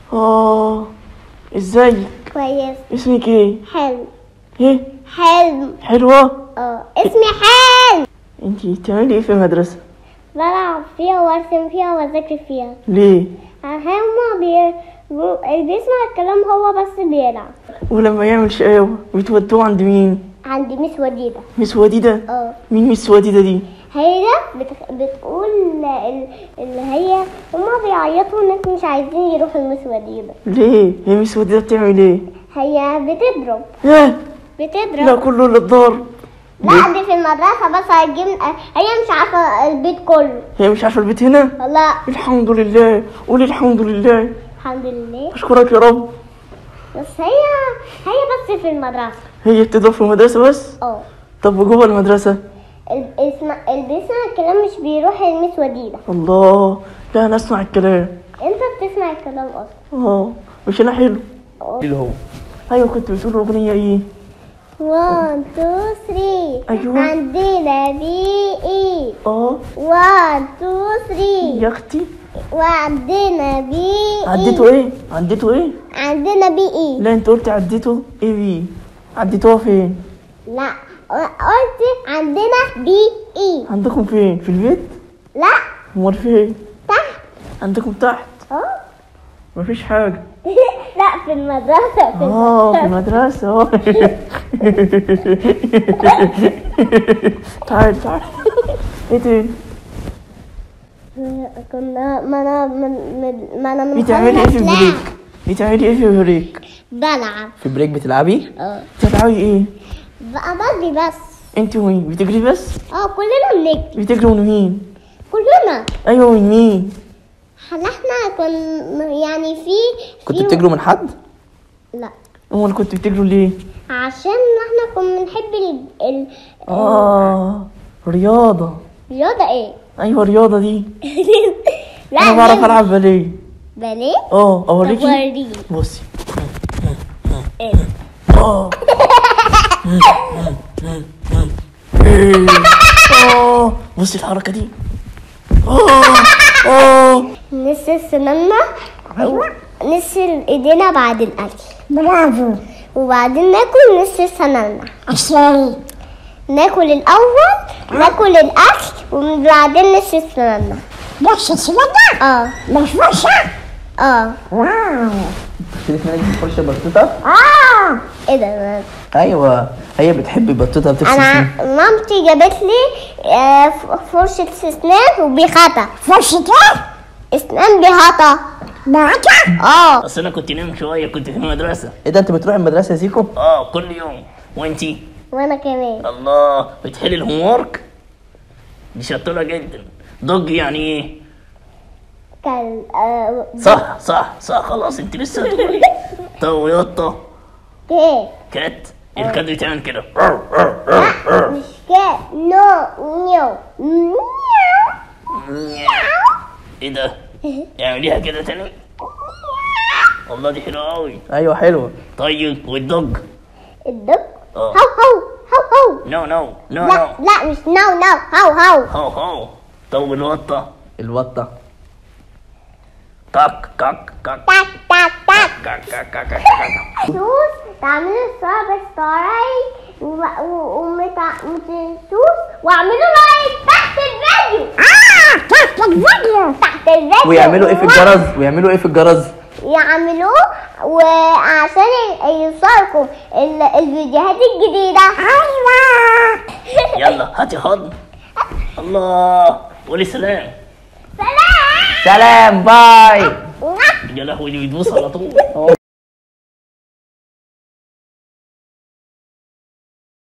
ازيك؟ كويس. اسمك ايه؟ حلم. ايه؟ حلم. حلوة؟ اسمي حلم. انتي بتعملي ايه في المدرسة؟ بلعب فيها وارسم فيها واذاكر فيها. ليه؟ هما بيسمع الكلام هو بس بيلعب. ولما يعمل شقاوة بتودوه عند مين؟ عندي مس وديدة. مس وديدة؟ مين مس وديدة دي؟ هي بتقول اللي هي هما بيعيطوا انك مش عايزين يروحوا المس وديدة. ليه؟ هي مس وديدة بتعمل ايه؟ هي بتضرب. ايه؟ بتضرب. لا كله للضرب. لا دي في المدرسة بس هي مش عارفة البيت كله. هي مش عارفة البيت هنا؟ لا. الحمد لله، قولي الحمد لله. الحمد لله. اشكرك يا رب. بس هي بس في المدرسة. هي بتضرب في المدرسة بس؟ طب وجوه المدرسة؟ اللي بيسمع الكلام مش بيروح المس وديدة. الله، لا انا اسمع الكلام. انت بتسمع الكلام اصلا. مش انا حلو؟ اللي هو ايوه كنت بتقول اغنية ايه؟ 1 2 3. ايوه عندنا بي اي. 1 2 3 يا اختي. وعندنا بي اي. عديتوا ايه؟ عديتوا ايه؟ عندنا بي اي. لا انت قلت عديتوا ايه بي؟ عديتوها فين؟ لا قلت عندنا بي اي. عندكم فين؟ في البيت؟ لا. امال فين؟ تحت. عندكم تحت؟ مفيش حاجة. لا في المدرسة. في المدرسة. تعال ايه تاني؟ كنا ما انا بتعملي ايه في البريك؟ بتعملي ايه في البريك؟ بلعب. في البريك بتلعبي؟ بتلعبي ايه؟ بجري بس. انت ومين؟ بتجري بس؟ كلنا بنجري. بتجروا من مين؟ كلنا. ايوه من مين؟ احنا كنا يعني كنتوا بتجروا من حد؟ لا. امال كنتوا بتجروا ليه؟ عشان احنا كنا بنحب رياضة. رياضة ايه؟ ايوه الرياضة دي. لا انا بعرف العب باليه. باليه؟ اوريكي. وريني. بصي. ايه؟ بصي الحركة دي. نغسل سنانا. نغسل ايدينا بعد الاكل. برافو. وبعدين ناكل نغسل سنانا. عشان ناكل الاول. ناكل الاكل وبعدين نغسل سنانا. نغسل سنانا؟ بالفرشة؟ واو. شريك منك بتفرشة بطوطة؟ ايه ده؟ ايوه هي بتحب البطوطة بتغسل انا مامتي جابت لي فرشة اسنان وبيخطة. فرشة ايه؟ اسنان بيخطة. بيخطة؟ اصل انا كنت نايم شويه، كنت في المدرسه. ايه ده انت بتروح المدرسة يا زيكو؟ كل يوم. وانتي؟ وانا كمان. الله، بتحل الهوم ورك؟ دي شطوره جدا. ضج يعني ايه؟ كان صح خلاص انت لسه هتقولي. طب ويطه؟ كات. الكات بتعمل كده. لا مش كات. نيو. ايه ده؟ اعمليها كده تاني. والله دي حلوه قوي. ايوه حلوة. طيب والدج؟ الدج هو. نو. لا مش نو. هو. طب والوطه؟ الوطة كاك. سوس تعملوا سبسكرايب وما تنسوش واعملوا لايك تحت الفيديو. ويعملوا ايه في الجرس؟ يعملوه وعشان يوصلكم الفيديوهات الجديدة. يلا هاتي حضن. الله، قولي سلام. سلام. سلام باي. يا لهوي، دي بتبوس على طول.